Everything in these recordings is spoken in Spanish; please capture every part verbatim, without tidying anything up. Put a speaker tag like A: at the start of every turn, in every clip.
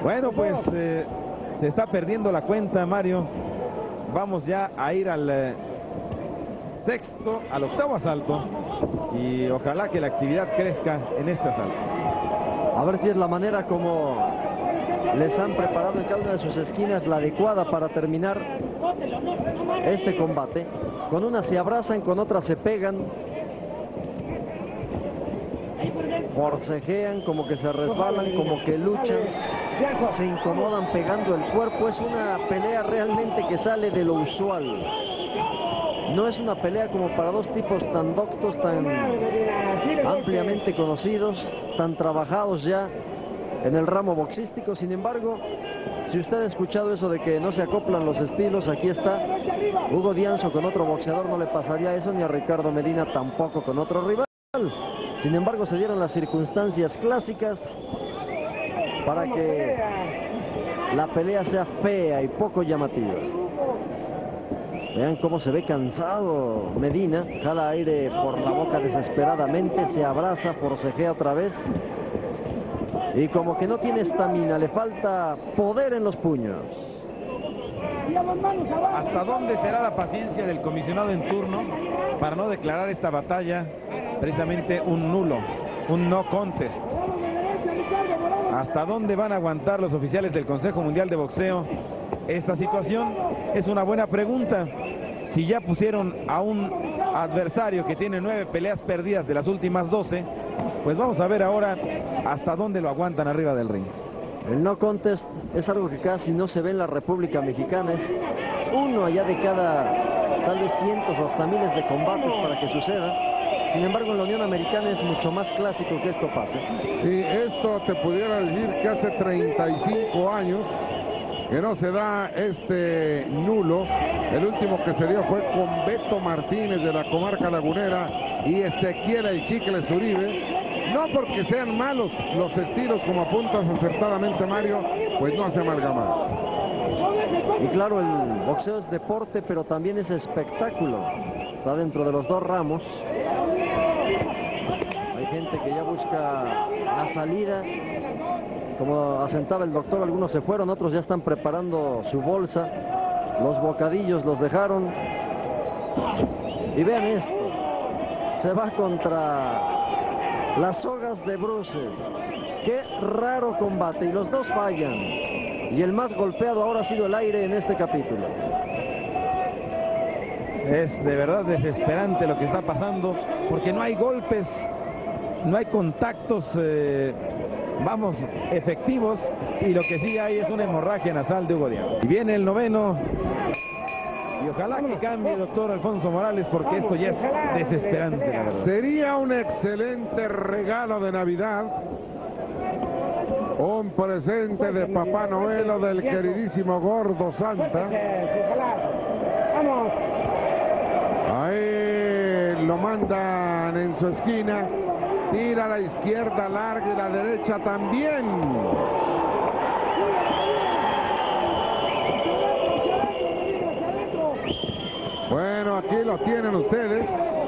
A: Bueno, pues eh, se está perdiendo la cuenta, Mario. Vamos ya a ir al eh, sexto, al octavo asalto. Y ojalá que la actividad crezca en este asalto.
B: A ver si es la manera como les han preparado en cada una de sus esquinas la adecuada para terminar este combate. Con unas se abrazan, con otras se pegan, forcejean, como que se resbalan, como que luchan, se incomodan pegando el cuerpo. Es una pelea realmente que sale de lo usual. No es una pelea como para dos tipos tan doctos, tan ampliamente conocidos, tan trabajados ya en el ramo boxístico. Sin embargo, si usted ha escuchado eso de que no se acoplan los estilos, aquí está Hugo Dianzo. Con otro boxeador no le pasaría eso, ni a Ricardo Medina tampoco con otro rival. Sin embargo, se dieron las circunstancias clásicas para que la pelea sea fea y poco llamativa. Vean cómo se ve cansado Medina, jala aire por la boca desesperadamente, se abraza, forcejea otra vez. Y como que no tiene estamina, le falta poder en los puños.
A: ¿Hasta dónde será la paciencia del comisionado en turno para no declarar esta batalla precisamente un nulo, un no contest? ¿Hasta dónde van a aguantar los oficiales del Consejo Mundial de Boxeo esta situación? Es una buena pregunta. Si ya pusieron a un adversario que tiene nueve peleas perdidas de las últimas doce, pues vamos a ver ahora hasta dónde lo aguantan arriba del ring.
B: El no contest es algo que casi no se ve en la República Mexicana. Es uno allá de cada tal vez cientos o hasta miles de combates para que suceda. Sin embargo, en la Unión Americana es mucho más clásico que esto pase.
C: Sí, esto te pudiera decir que hace treinta y cinco años que no se da este nulo. El último que se dio fue con Beto Martínez de la comarca lagunera y Ezequiel El Chicle Zuribe. No porque sean malos los estilos, como apuntas acertadamente, Mario, pues no hace amalgamar.
B: Y claro, el boxeo es deporte, pero también es espectáculo. Está dentro de los dos ramos. Hay gente que ya busca la salida. Como asentaba el doctor, algunos se fueron, otros ya están preparando su bolsa. Los bocadillos los dejaron. Y vean esto. Se va contra las sogas de bruces. Qué raro combate. Y los dos fallan. Y el más golpeado ahora ha sido el aire en este capítulo.
A: Es de verdad desesperante lo que está pasando, porque no hay golpes, no hay contactos, eh, vamos, efectivos, y lo que sí hay es una hemorragia nasal de Hugo Dianzo. Y viene el noveno, y ojalá que cambie, doctor Alfonso Morales, porque esto ya es desesperante, la verdad.
C: Sería un excelente regalo de Navidad, un presente de Papá Noel o del queridísimo Gordo Santa. Ahí lo mandan en su esquina, tira a la izquierda larga y la derecha también. Bueno, aquí lo tienen ustedes.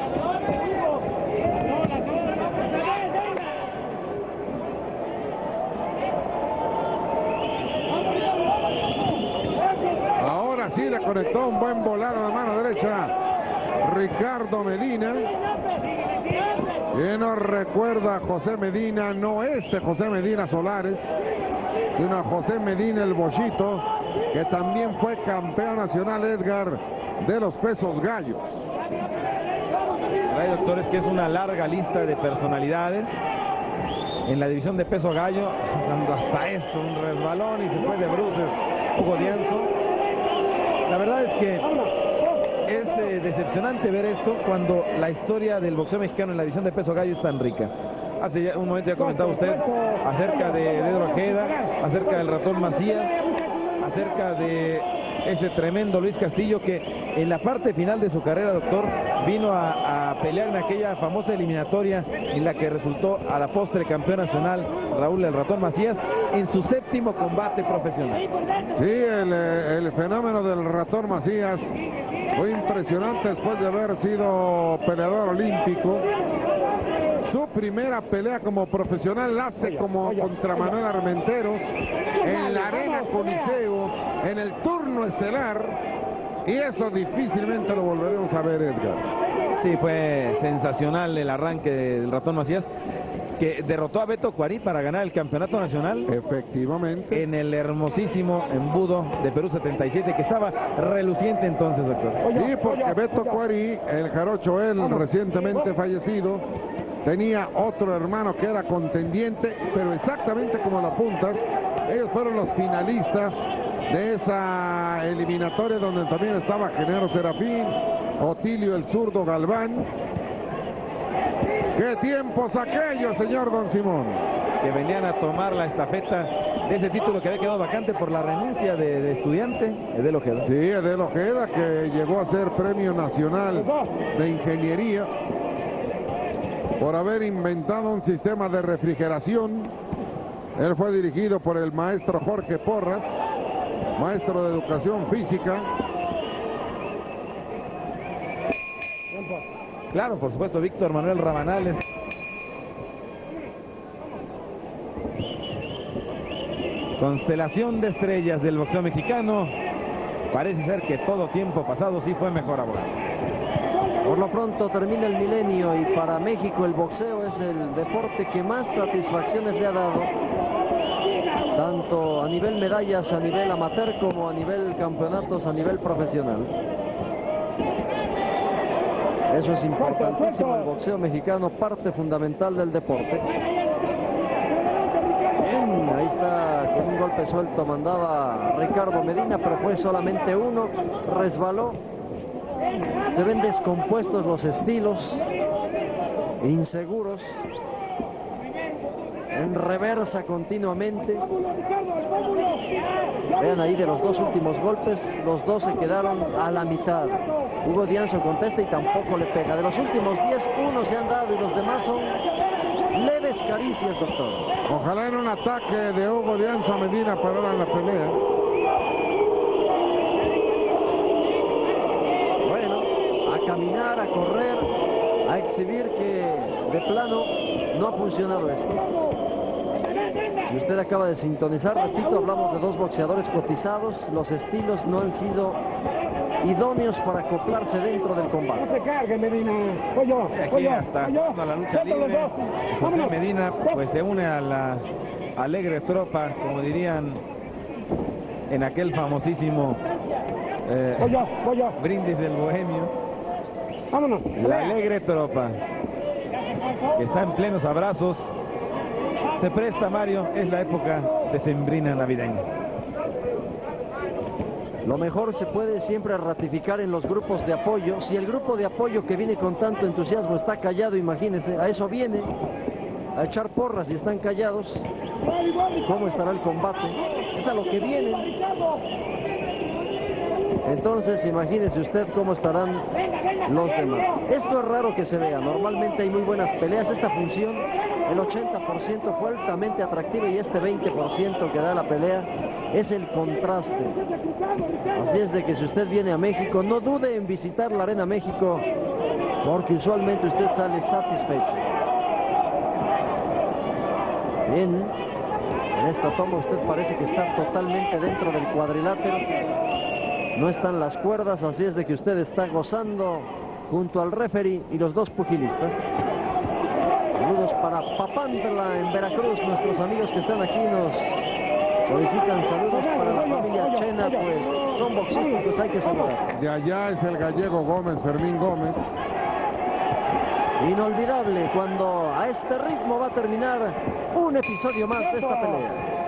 C: Ahora sí le conectó un buen volado de mano derecha Ricardo Medina. Y no recuerda a José Medina, no este José Medina Solares, sino a José Medina el Bochito, que también fue campeón nacional, Edgar, de los pesos gallos.
A: Hay doctores que es una larga lista de personalidades en la división de peso gallo, dando hasta esto, un resbalón y se fue de bruces Hugo Dianzo. La verdad es que es eh, decepcionante ver esto cuando la historia del boxeo mexicano en la división de peso gallo es tan rica. Hace ya un momento ya comentaba usted acerca de Pedro Ojeda, acerca del Ratón Macías, acerca de ese tremendo Luis Castillo, que en la parte final de su carrera, doctor, vino a, a pelear en aquella famosa eliminatoria en la que resultó a la postre campeón nacional Raúl el Ratón Macías en su séptimo combate profesional.
C: Sí, el, el fenómeno del Ratón Macías fue impresionante después de haber sido peleador olímpico. Su primera pelea como profesional la hace como contra Manuel Armenteros en la Arena Coliseo, en el turno estelar, y eso difícilmente lo volveremos a ver, Edgar.
A: Sí, fue sensacional el arranque del Ratón Macías, que derrotó a Beto Cuarí para ganar el campeonato nacional.
C: Efectivamente.
A: En el hermosísimo embudo de Perú setenta y siete, que estaba reluciente entonces, doctor.
C: Sí, porque Beto Cuarí, el jarocho él, recientemente fallecido, tenía otro hermano que era contendiente, pero exactamente como lo apuntas, ellos fueron los finalistas de esa eliminatoria donde también estaba Genaro Serafín, Otilio el zurdo Galván. ¡Qué tiempos aquellos, señor Don Simón!
A: Que venían a tomar la estafeta de ese título que había quedado vacante por la renuncia de, de estudiante, Edel Ojeda.
C: Sí, Edel Ojeda, que llegó a ser Premio Nacional de Ingeniería por haber inventado un sistema de refrigeración. Él fue dirigido por el maestro Jorge Porras, maestro de Educación Física.
A: Claro, por supuesto, Víctor Manuel Rabanales. Constelación de estrellas del boxeo mexicano. Parece ser que todo tiempo pasado sí fue mejor abogado.
B: Por lo pronto termina el milenio y para México el boxeo es el deporte que más satisfacciones le ha dado, tanto a nivel medallas, a nivel amateur, como a nivel campeonatos, a nivel profesional. Eso es importantísimo, el boxeo mexicano, parte fundamental del deporte. Bien, ahí está, con un golpe suelto mandaba Ricardo Medina, pero fue solamente uno, resbaló. Se ven descompuestos los estilos, inseguros, en reversa continuamente. Vean ahí, de los dos últimos golpes, los dos se quedaron a la mitad. Hugo Dianzo contesta y tampoco le pega. De los últimos diez, uno se han dado y los demás son leves caricias, doctor.
C: Ojalá en un ataque de Hugo Dianzo a Medina pararan la pelea.
B: Bueno, a caminar, a correr, a exhibir que de plano no ha funcionado esto. Si usted acaba de sintonizar, repito, hablamos de dos boxeadores cotizados. Los estilos no han sido idóneos para acoplarse dentro del combate.
D: No se cargue, Medina. Voy yo,
A: Aquí hasta a la lucha libre. José Medina pues se une a la alegre tropa, como dirían en aquel famosísimo eh,
D: voy yo, voy yo.
A: brindis del bohemio.
D: Vámonos.
A: La alegre tropa que está en plenos abrazos. Se presta, Mario, es la época decembrina navideña.
B: Lo mejor se puede siempre ratificar en los grupos de apoyo. Si el grupo de apoyo que viene con tanto entusiasmo está callado, imagínense, a eso viene, a echar porras y están callados. ¿Cómo estará el combate? Es a lo que vienen. Entonces, imagínese usted cómo estarán los demás. Esto es raro que se vea. Normalmente hay muy buenas peleas. Esta función, el ochenta por ciento fue altamente atractiva y este veinte por ciento que da la pelea es el contraste. Así es de que si usted viene a México, no dude en visitar la Arena México, porque usualmente usted sale satisfecho. Bien, en esta toma usted parece que está totalmente dentro del cuadrilátero. No están las cuerdas, así es de que usted está gozando junto al referee y los dos pugilistas. Saludos para Papantla en Veracruz, nuestros amigos que están aquí nos solicitan saludos para la familia Chena, pues son boxistas, pues hay que saludar.
C: De allá es el gallego Gómez, Fermín Gómez.
B: Inolvidable cuando a este ritmo va a terminar un episodio más de esta pelea.